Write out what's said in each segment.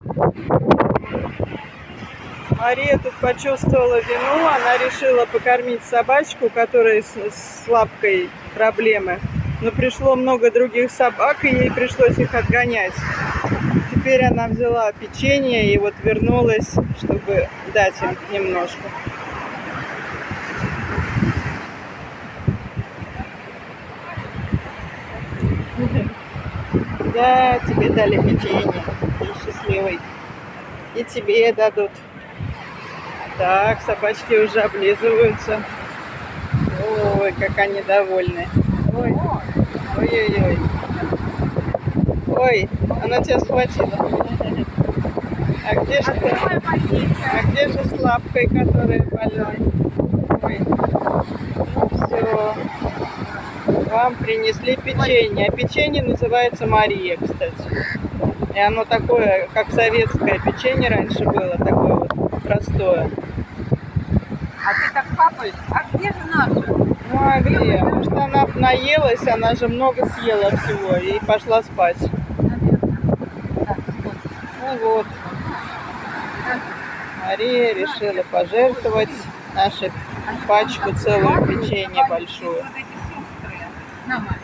Мария тут почувствовала вину, она решила покормить собачку, у которой с лапкой проблемы. Но пришло много других собак, и ей пришлось их отгонять. Теперь она взяла печенье и вот вернулась, чтобы дать им немножко. Да, тебе дали печенье. Ты счастливый. И тебе дадут. Так, собачки уже облизываются. Ой, как они довольны. Ой, ой-ой-ой. Ой, она тебя схватила. А где же ты? А где же с лапкой, которая больной? Ой, ну все. Вам принесли печенье. А печенье называется Мария, кстати. И оно такое, как советское печенье раньше было, такое вот простое. А ты так папаешь? А где же наша? Ну а где? Может, она наелась, она же много съела всего и пошла спать. Ну вот. Мария решила пожертвовать нашу пачку, целую печенье большую. На, мать.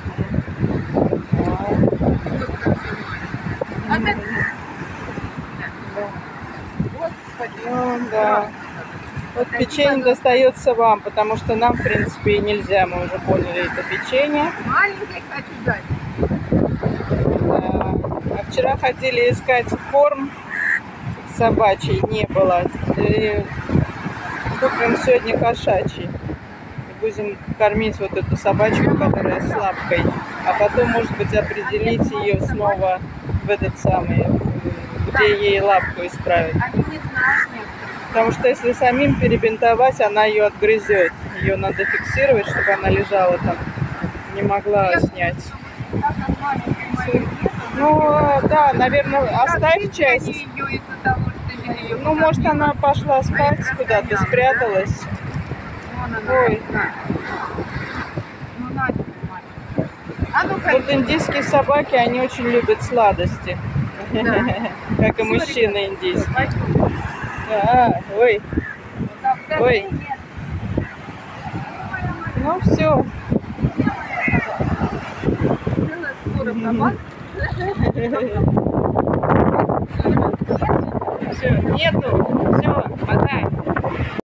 Ну да. Вот печенье достается вам, потому что нам, в принципе, и нельзя. Мы уже поняли это печенье. Маленький хочу дать. Да. А вчера ходили искать корм собачий, не было. И купим сегодня кошачий. И будем кормить вот эту собачку, которая с лапкой. А потом, может быть, определить ее снова в этот самый, где ей лапку исправить. Они не знают некоторые. Потому что если самим перебинтовать, она ее отгрызет. Ее надо фиксировать, чтобы она лежала там, не могла снять. Ну да, наверное, оставь часть. Ну, может, она пошла спать куда-то, спряталась. Ой. Вот индийские собаки, они очень любят сладости. Как и мужчины индийские. Да, ой. Ой. Ну все. Все, нету. Все, пока.